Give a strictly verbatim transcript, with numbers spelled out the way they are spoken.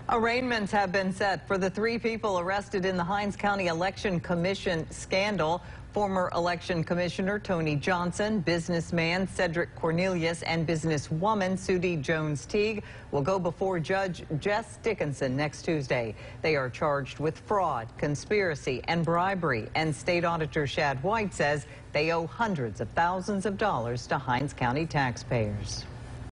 Arraignments have been set for the three people arrested in the Hinds County Election Commission scandal. Former election commissioner Tony Johnson, businessman Cedric Cornelius, and businesswoman Sudie Jones-Teague will go before Judge Jess Dickinson next Tuesday. They are charged with fraud, conspiracy, and bribery, and State Auditor Shad White says they owe hundreds of thousands of dollars to Hinds County taxpayers.